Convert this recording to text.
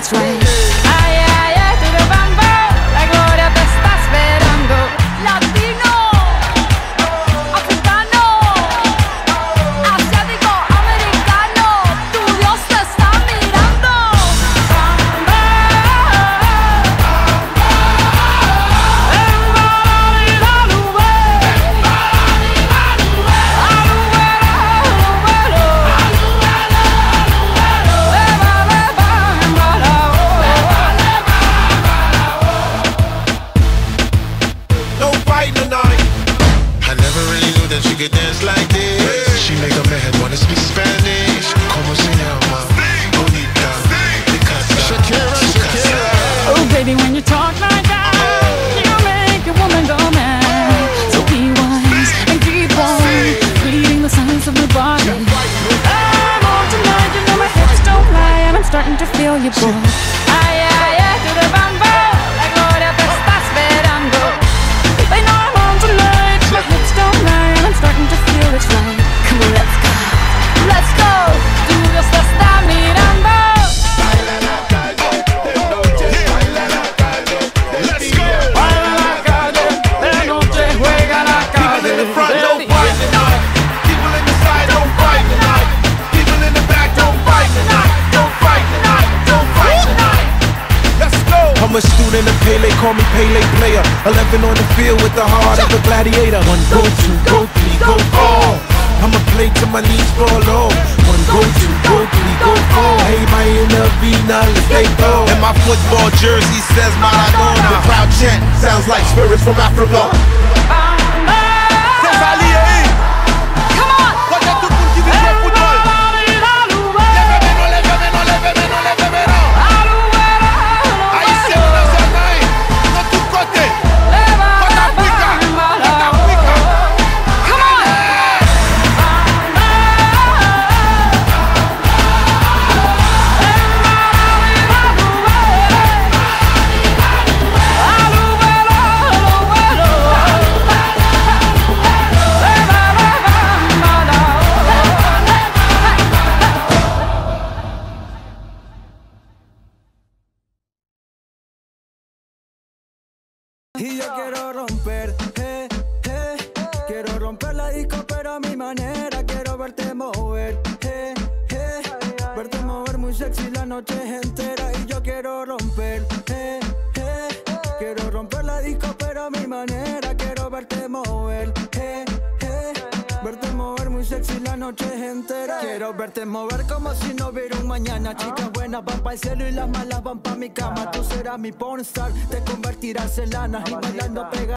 it's right. Ay, ay, ay, to the bambo, la gloria te está esperando. Latino, africano, asiático, americano, tu Dios te está mirando. Bamba, she could dance like this. She make a man wanna speak Spanish. Como se llama? Bonita, Picasa, Shakira. oh baby, when you talk like that, you make a woman go mad. So be wise and keep on reading the signs of my body. I'm on tonight, you know my hips don't lie, and I'm starting to feel you, boy. Ay, ay, ay, to the bambo, la gloria te está esperando. They know I'm on tonight, my hips don't lie, and I'm starting to feel it's right. Come on, let's go, let's go. Tu Dios te está mirando. Baila la calle de noche, baila la calle. Let's go. Baila la calle, de noche juega la calle. People in the front don't fight tonight. People in the side don't fight tonight. People in the back don't fight tonight. Don't fight tonight. Don't fight tonight. Let's go. I'm a student of Pele, call me Pele player. 11 on the field with the heart of a gladiator. 1, go 2, go 3, go 4. I'ma play till my knees fall off. 1, go 2, go 3, go 4. Hey, my Vina, let's stay go. And my football jersey says Maradona. The crowd chant sounds like spirits from Africa. Y yo quiero romper, quiero romper la disco pero a mi manera. Quiero verte mover, verte mover muy sexy la noche entera. Y yo quiero romper, quiero romper la disco pero a mi manera. Quiero verte mover, verte mover muy sexy la noche entera. Quiero verte mover como si no hubiera un mañana. Chicas buenas van para el cielo y las malas van para mi cama. Tú serás mi pornstar, te convertirás en lana y bailando pegada.